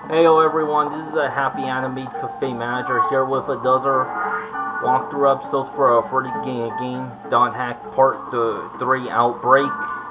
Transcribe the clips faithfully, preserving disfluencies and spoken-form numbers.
Heyo everyone, this is a Happy Anime Cafe Manager here with another walkthrough episode for a forty game game Dot Hack Part three Outbreak.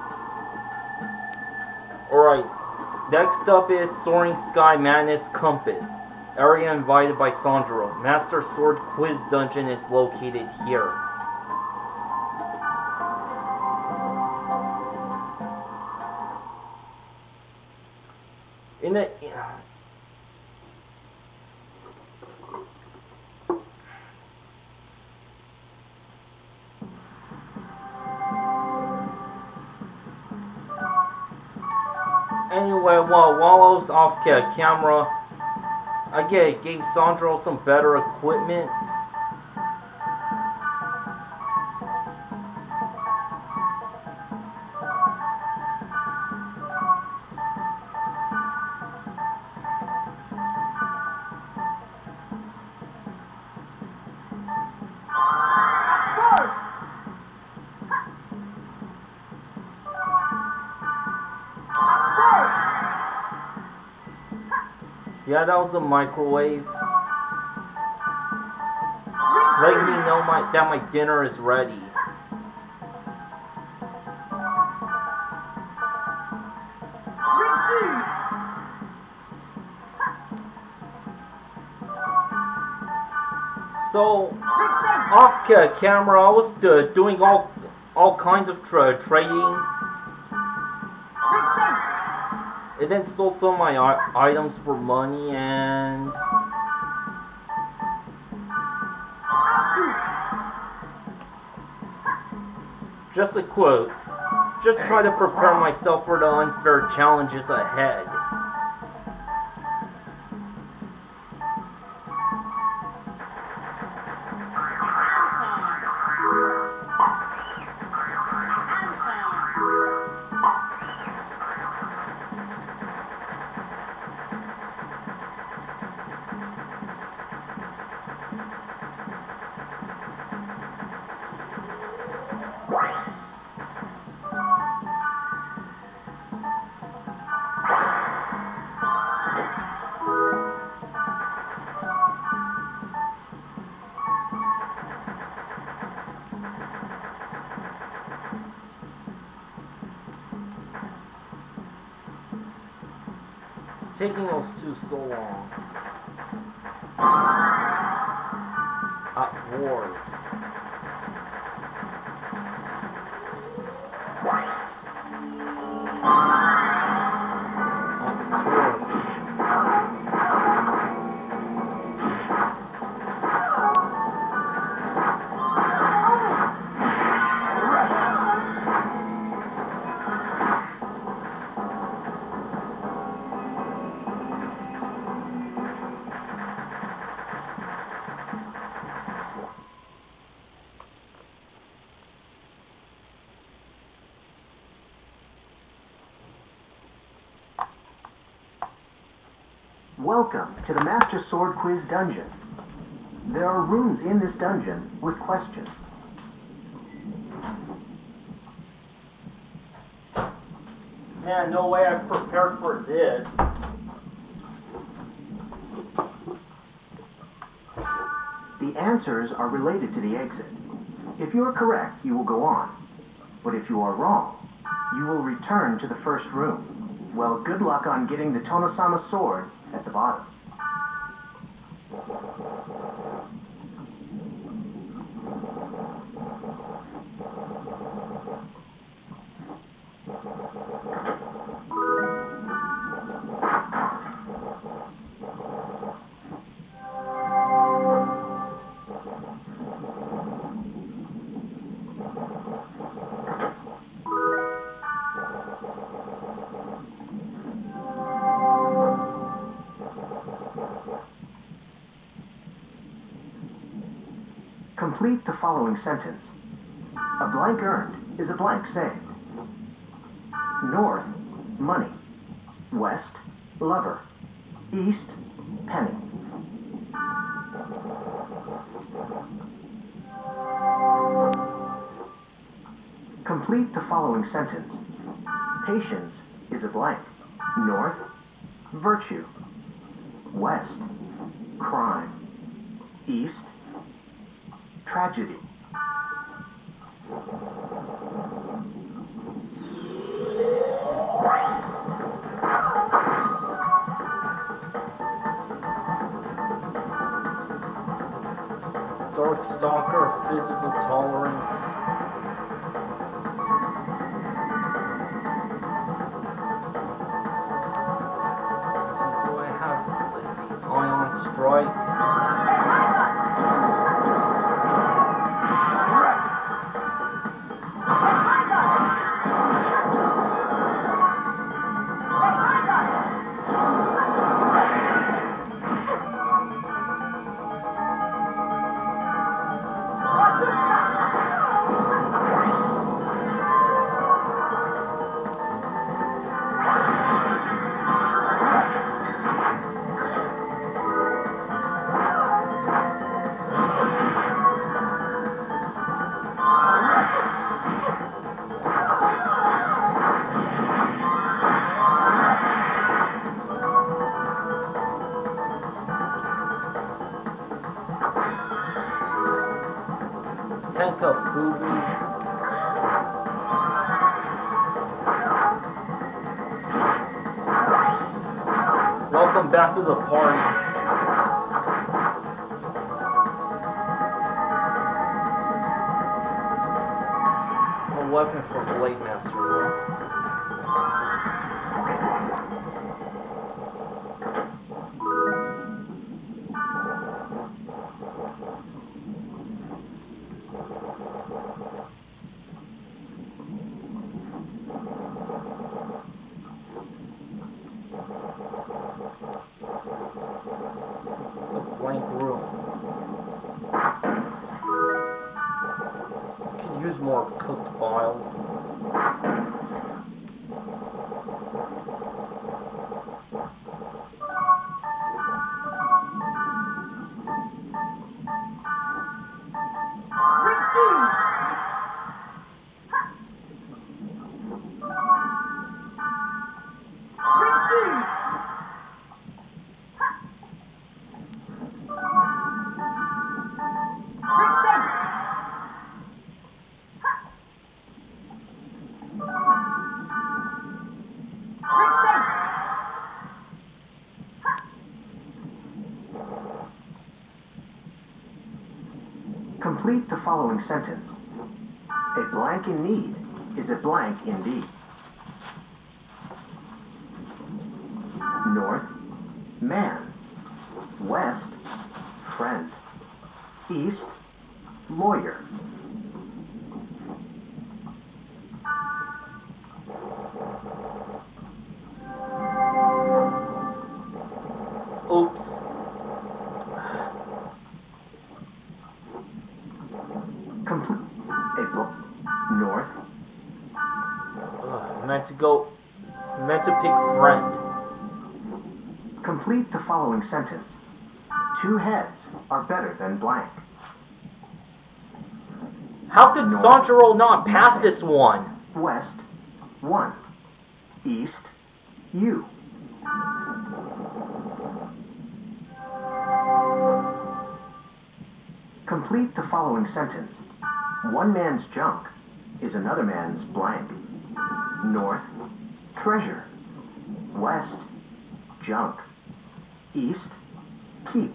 Alright, next up is Soaring Sky Madness Compass. Area invited by Sandro. Master Sword Quiz Dungeon is located here. In the Anyway, while Wallow's off camera, I get, gave Sandro some better equipment. Yeah, that was a microwave. Let me know my that my dinner is ready. So, off camera, I was uh, doing all all kinds of tra trading. And then sold some of my items for money and just a quote. Just try to prepare myself for the unfair challenges ahead. Taking us too so long. At war. Welcome to the Master Sword Quiz Dungeon. There are rooms in this dungeon with questions. Man, no way I've prepared for this. The answers are related to the exit. If you are correct, you will go on. But if you are wrong, you will return to the first room. Well, good luck on getting the Tonosama sword at the bottom. Complete the following sentence. A blank earned is a blank saved. North, money. West, lover. East, penny. Complete the following sentence. Patience is a blank. North, virtue. West, crime. East, tragedy. Dark Stalker, physical tolerance. So do I have, let's see, Ion Strike? Tenka Fubu. Welcome back to the party. A weapon for Blade Master, though. A blank room. Could use more cooked files. Complete the following sentence. A blank in need is a blank indeed. North, man. West, friend. East, lawyer. Oops. Complete. A bl- North. Ugh, meant to go. Meant to pick friend. Complete the following sentence. Two heads are better than blank. How could North. Sanjuro not pass this one? West, one. East, you. Complete the following sentence. One man's junk is another man's blank. North, treasure. West, junk. East, keep.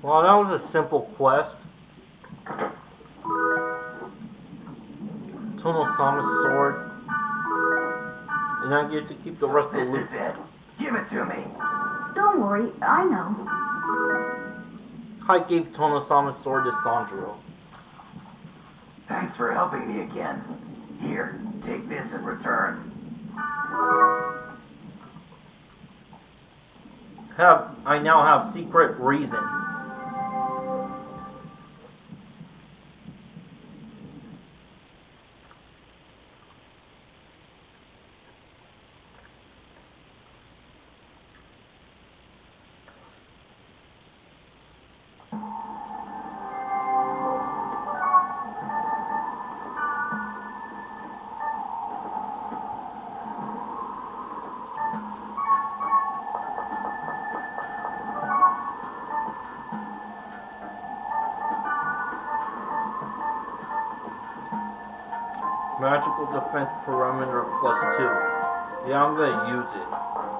Well, that was a simple quest. Tonosaurus sword. And I get to keep the rest of the This loot. is it. Give it to me. Don't worry, I know. I gave Tonosaurus sword to Sandro. Thanks for helping me again. Here, take this in return. Have I now have secret reason. Magical defense perimeter plus two. Yeah, I'm gonna use it.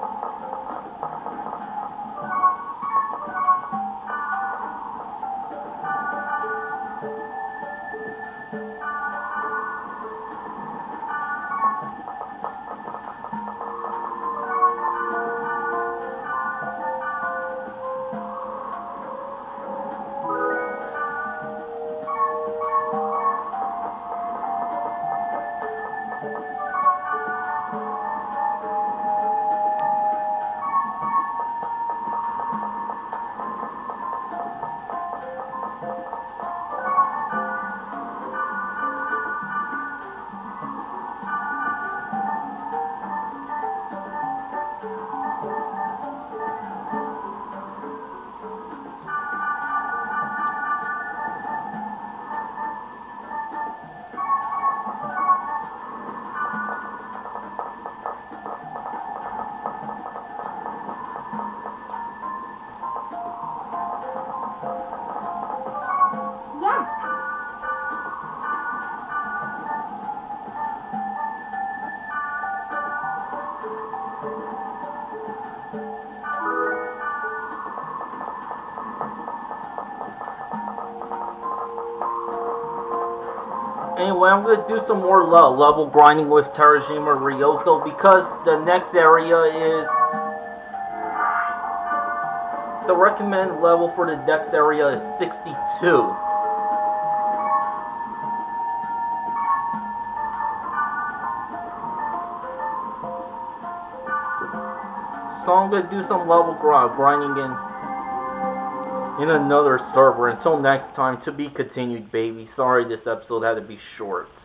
Anyway, I'm going to do some more le level grinding with Terajima Ryoko because the next area is... The recommended level for the next area is sixty-two. So I'm going to do some level gr grinding in, in another server. Until next time, to be continued, baby. Sorry this episode had to be short.